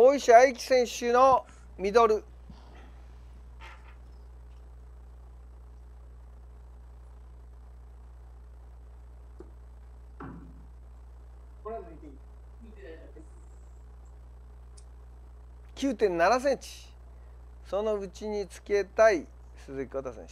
大石愛希選手のミドル。9.7 センチ。そのうちにつけたい鈴木浩太選手。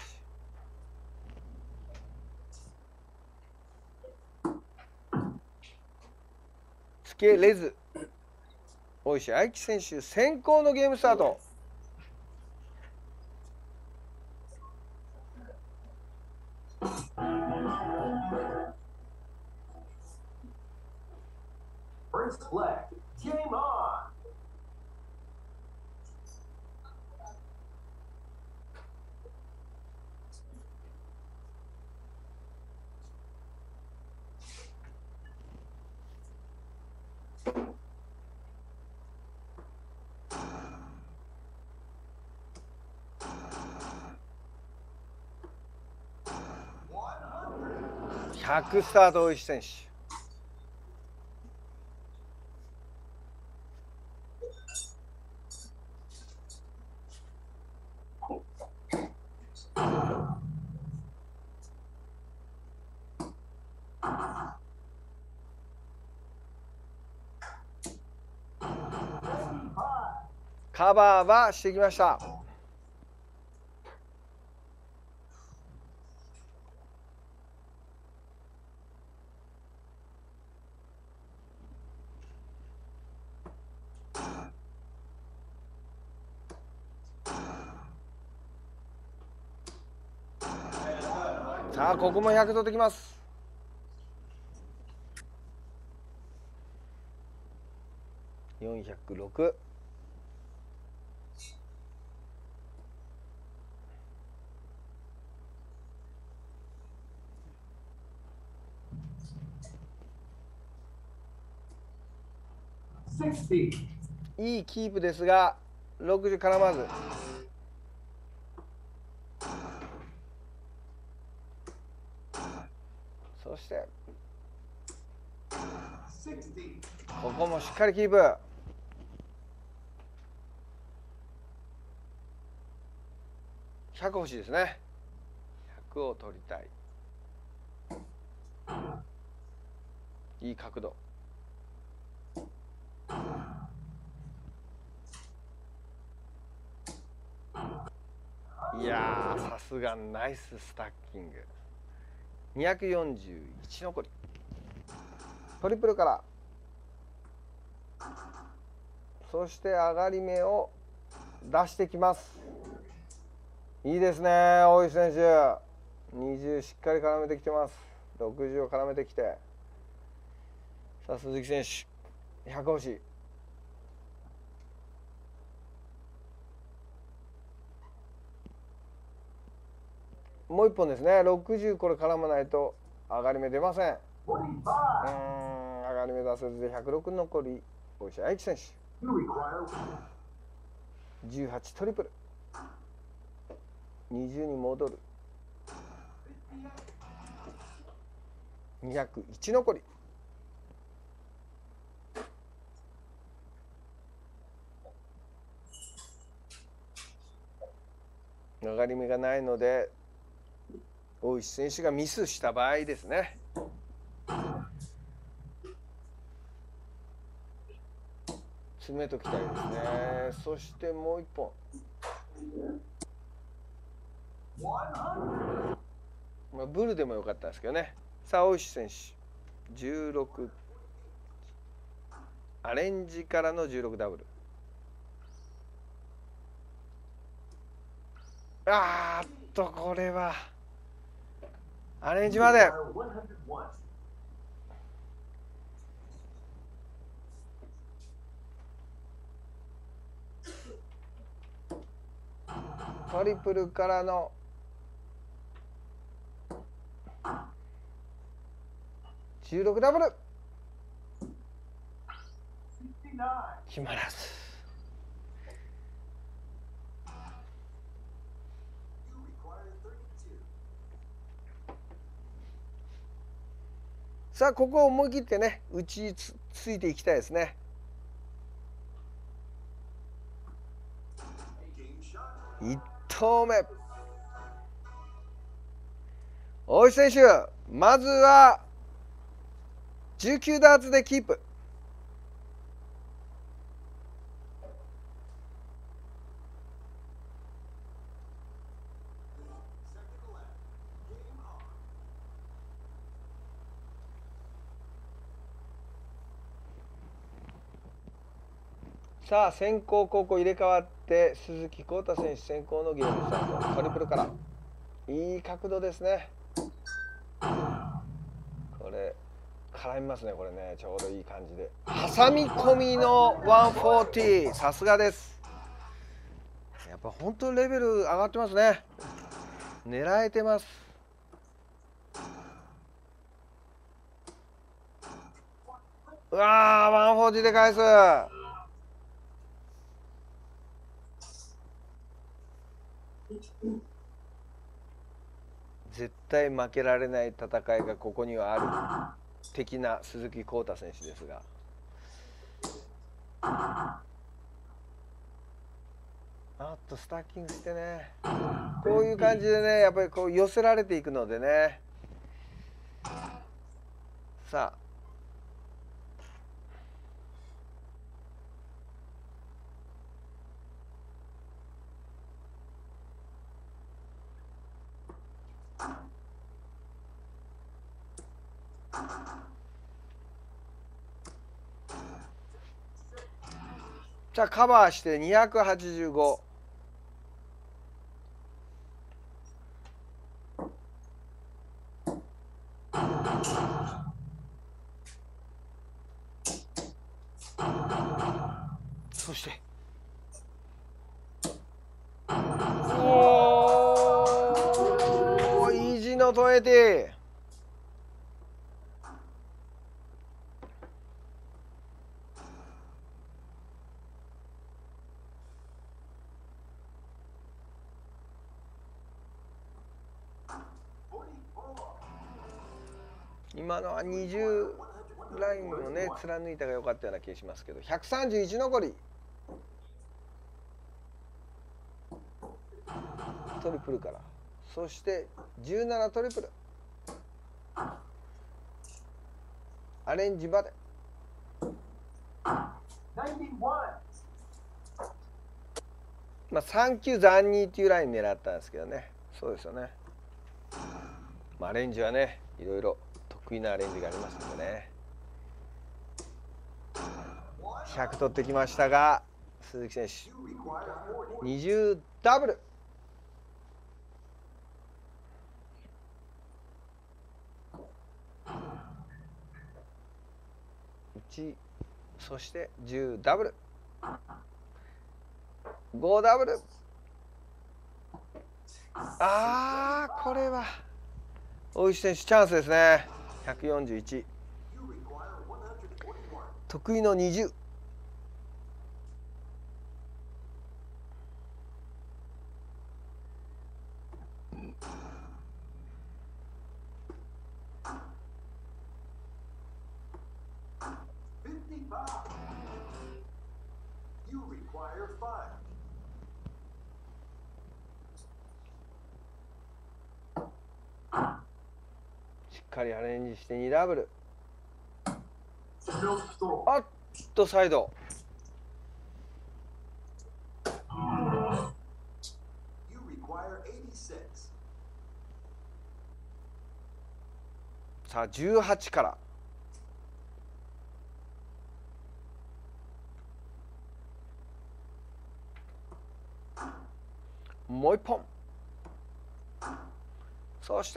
つけれず、大石愛希選手先行のゲームスタート。100スタート大石選手。カバーはしてきました。さあここも100取ってきます。406。いいキープですが60絡まず。そしてここもしっかりキープ。100欲しいですね。100を取りたい。いい角度。いやーさすがナイススタッキング。241残り。トリプルから。そして上がり目を出してきます。いいですね大石選手。20しっかり絡めてきてます。60を絡めてきて、さあ鈴木選手100欲しい。もう1本ですね。60これ絡まないと上がり目出ません。上がり目出せずで106残り大石愛希選手。18トリプル。20に戻る。201残り。上がり目がないので大石選手がミスした場合ですね。詰めときたいですね。そしてもう1本。まあ、ブルでもよかったんですけどね。さあ大石選手16。アレンジからの16ダブル。これはアレンジまで。トリプルからの16ダブル。決まらず。さあここを思い切ってね打ちついていきたいですね。 1投目。大石選手、まずは19ダーツでキープ。さあ先攻後攻入れ替わって鈴木浩太選手先攻のゲームスタート。トリプルからいい角度ですね。これ絡みますね。これね、ちょうどいい感じで挟み込みの140。さすがです。やっぱ本当にレベル上がってますね。狙えてます。うわー、140で返す。絶対負けられない戦いがここにはある的な鈴木浩太選手ですが、あとスタッキングしてね、こういう感じでね、やっぱりこう寄せられていくのでね。さあじゃあカバーして285。そしておー、意地の20。今のは20ラインをね貫いたが良かったような気がしますけど、131残り。トリプルから、そして17トリプル、アレンジまで。まあ3球残2っていうライン狙ったんですけどね。そうですよね。まあアレンジはね、いろいろ得意なアレンジがありますのでね。100取ってきましたが、鈴木選手20ダブル。1、そして10ダブル、5ダブル。あー、これは大石選手チャンスですね。141、得意の20。しっかりアレンジして2ダブル。あっとサイド。さあ18から。もう一本。そして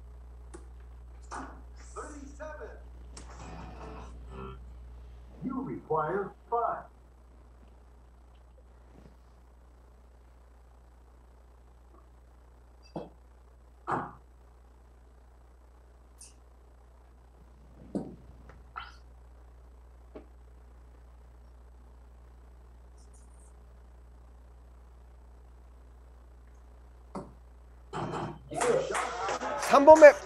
3本目。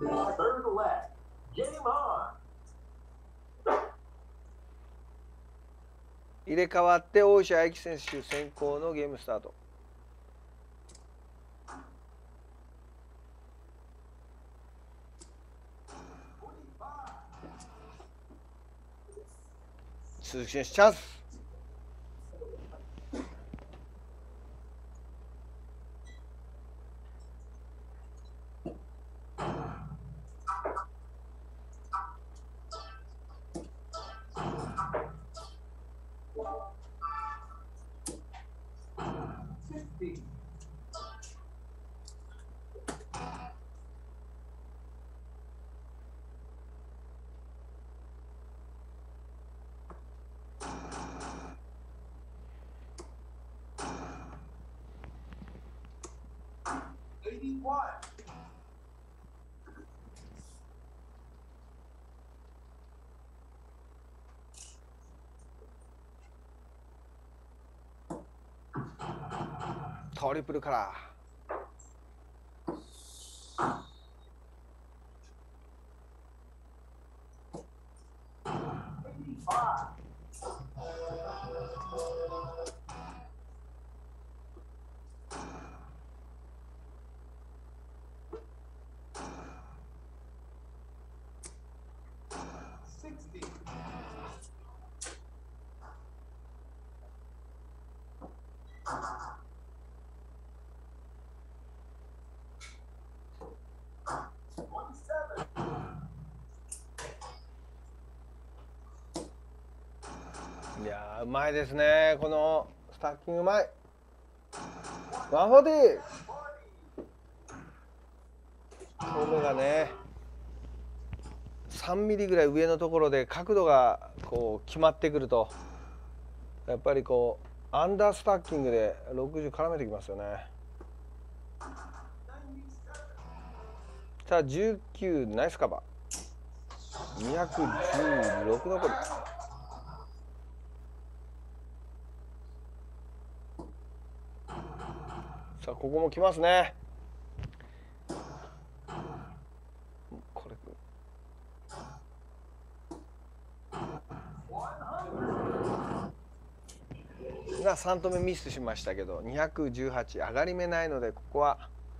入れ替わって大石愛希選手先行のゲームスタート。鈴木選手チャンス。トリプルカラー。いやーうまいですね。このスタッキングうまい。140。遠目がね3ミリぐらい上のところで角度がこう決まってくるとやっぱりこうアンダースタッキングで60絡めてきますよね。さあ19ナイスカバー。216残り。さあここも来ますね。これが3投目ミスしましたけど218上がり目ないのでここは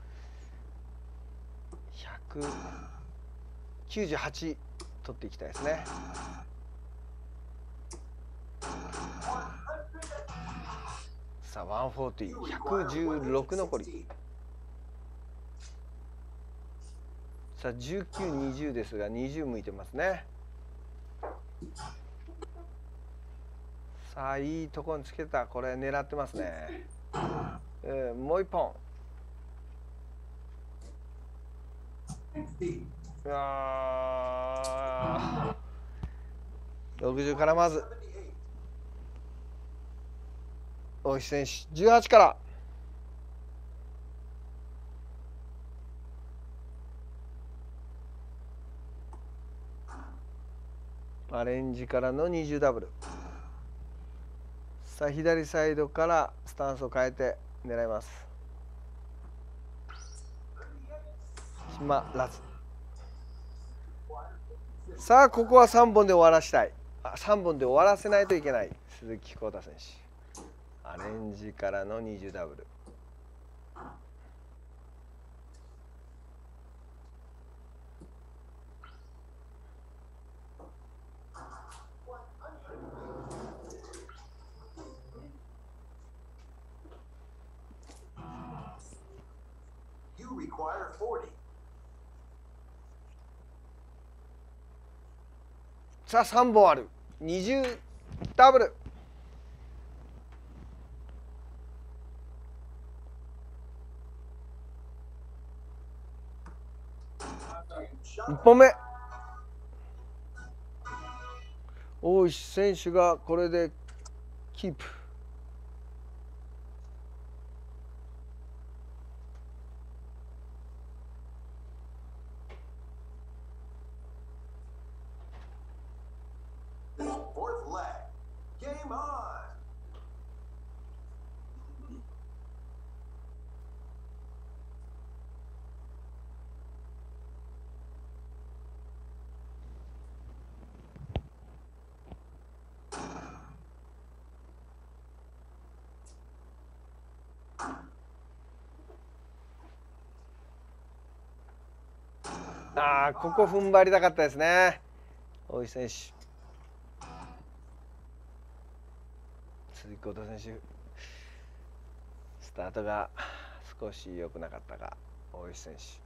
198取っていきたいですね。さあ140、116残り。さあ19、20ですが20向いてますね。さあいいところにつけた。これ狙ってますね。もう一本。うわ60からまず大石選手18からアレンジからの20ダブル。さあ左サイドからスタンスを変えて狙います。決まらず。さあここは3本で終わらしたい。3本で終わらせないといけない鈴木浩太選手。アレンジからの20ダブル。さあ3本ある。20ダブル。1本目。大石選手がこれでキープ。 ああ、ここ踏ん張りたかったですね、大石選手。鈴木幸太選手、スタートが少し良くなかったか、大石選手。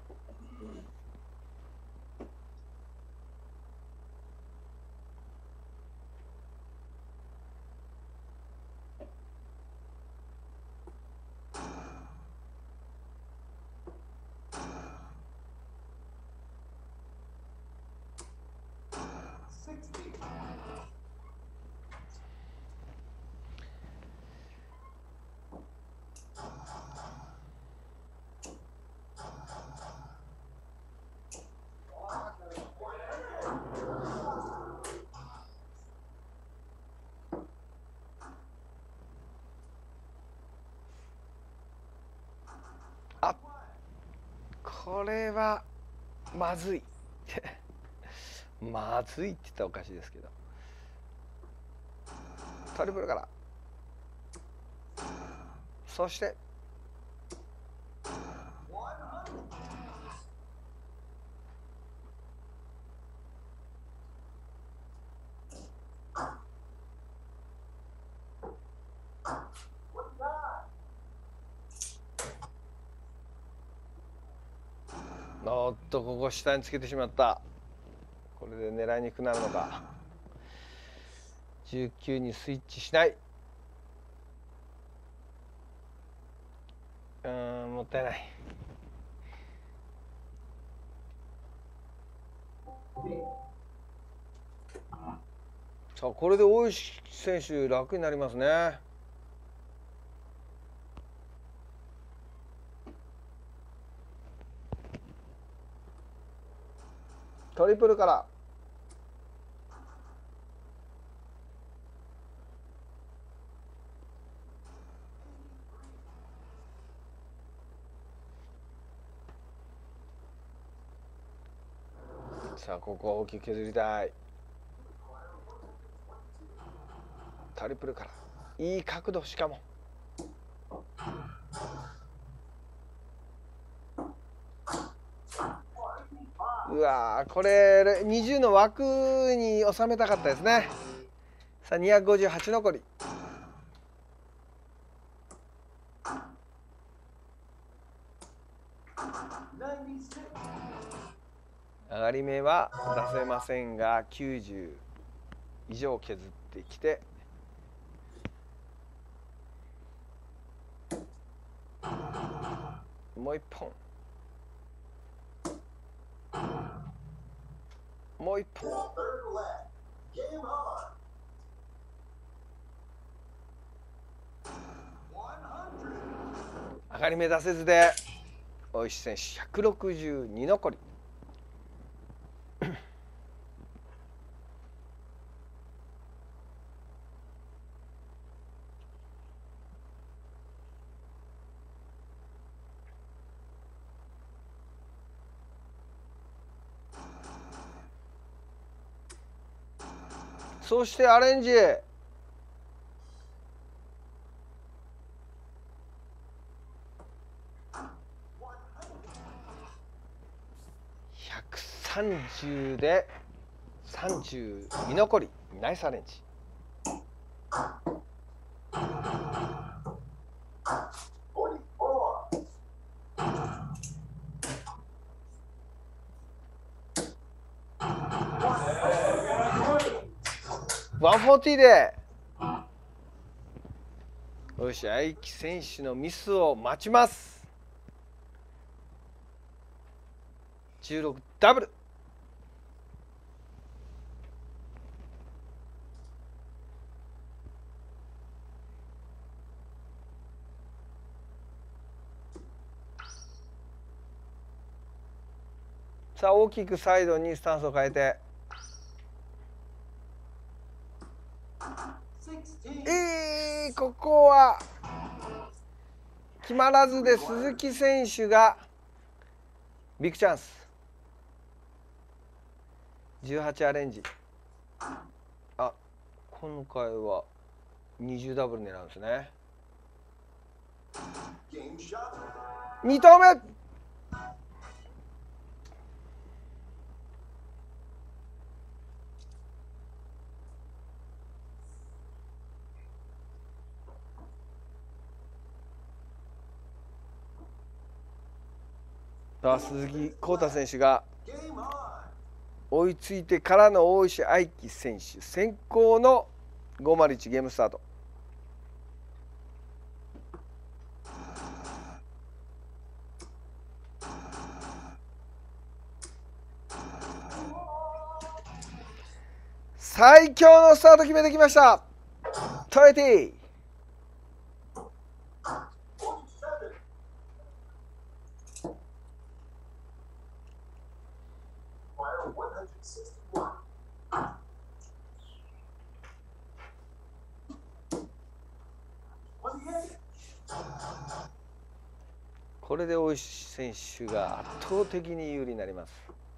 あ、これはまずいまずいって言ったらおかしいですけど、トリプルから、そしておっと、ここ下につけてしまった。これで狙いにくくなるのか。19にスイッチしない。もったいない。さあ、これで大石選手楽になりますね。トリプルから。さあ、ここは大きく削りたい。トリプルから。いい角度、しかも。うわー、これ20の枠に収めたかったですね。さあ、258残り。上がり目は出せませんが、90以上削ってきて、もう一本、もう一本。上がり目出せずで大石選手162残り。そしてアレンジ。130で32残り。ナイスアレンジ。140でよし、愛希選手のミスを待ちます。16ダブル。さあ、大きくサイドにスタンスを変えて、ここは決まらずで鈴木選手がビッグチャンス。18アレンジ。あ、今回は20ダブル狙うんですね。2投目。 鈴木浩太選手が追いついてからの大石愛貴選手先行の501ゲームスタート。最強のスタート決めてきました。トレティこれで大石選手が圧倒的に有利になります。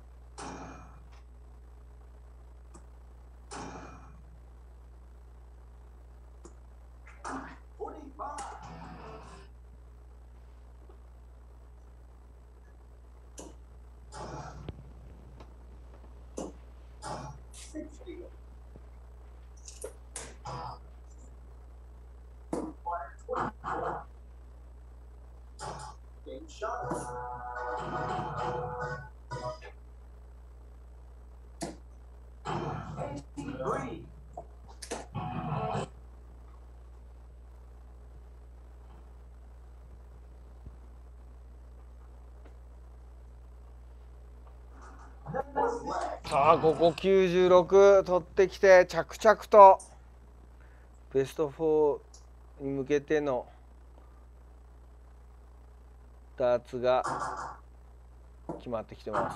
さあここ96取ってきて着々とベスト4に向けてのダーツが決まってきてます。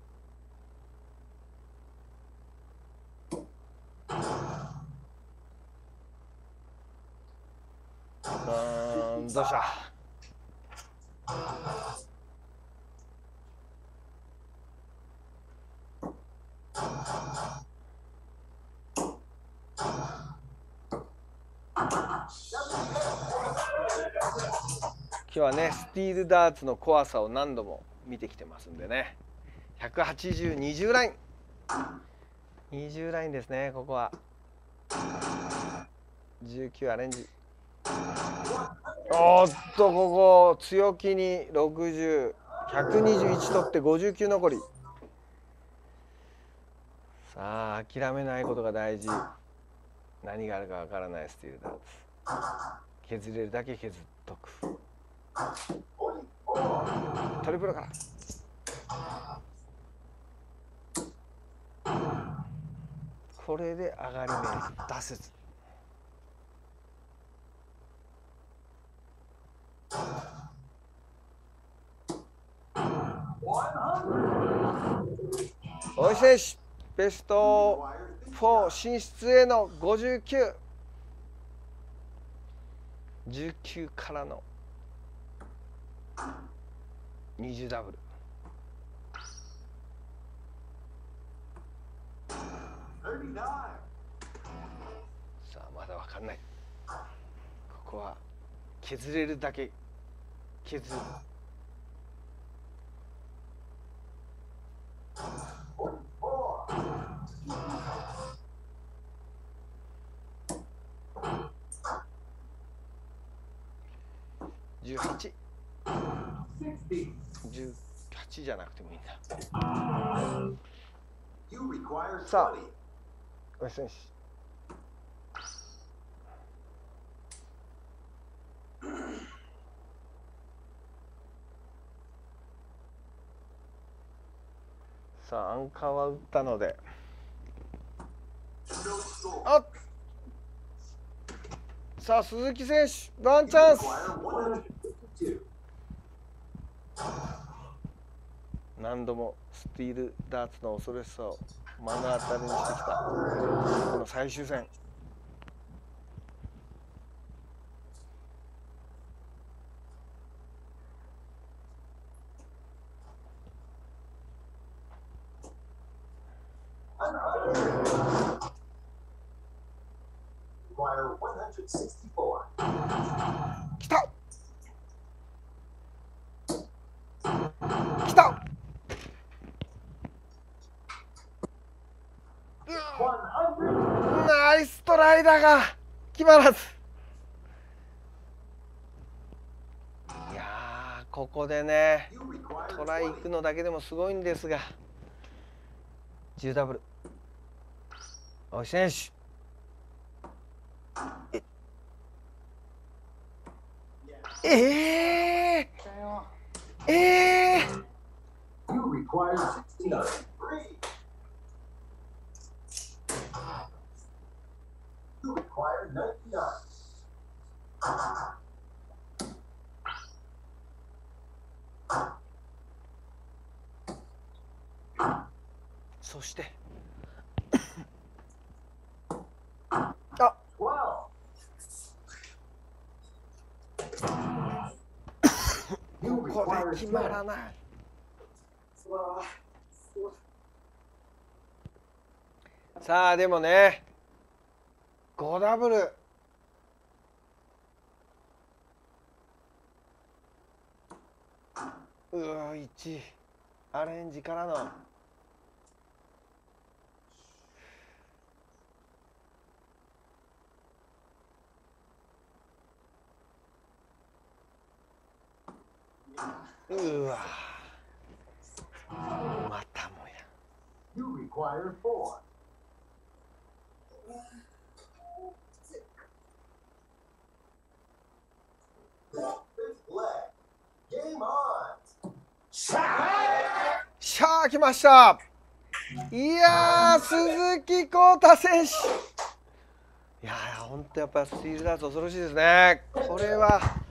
どうした。今日はねスティールダーツの怖さを何度も見てきてますんでね。180、20ライン20ラインですね。ここは19アレンジ。おっとここ強気に60、121取って59残り。さあ諦めないことが大事。何があるかわからないスティールダーツ。削れるだけ削っとく。トリプルからこれで上がり目出せず。大石選手ベスト4進出への59、19からの20ダブル。さあまだ分かんない。ここは削れるだけ削る。18、18じゃなくてもいいんだ。さあ大石選手さあアンカーは打ったので、あっさあ鈴木選手ワンチャンス。何度もスティールダーツの恐ろしさを目の当たりにしてきたこの最終戦。来た来た。ナイストライだが決まらず。いやーここでねトライ行くのだけでもすごいんですが、10ダブル大石選手、そしてあこれ決まらない。さあでもね5ダブル1アレンジからのわまたもや。しゃあ来ました。いやー鈴木浩太選手、いやー本当やっぱスティールダーツ恐ろしいですね。これは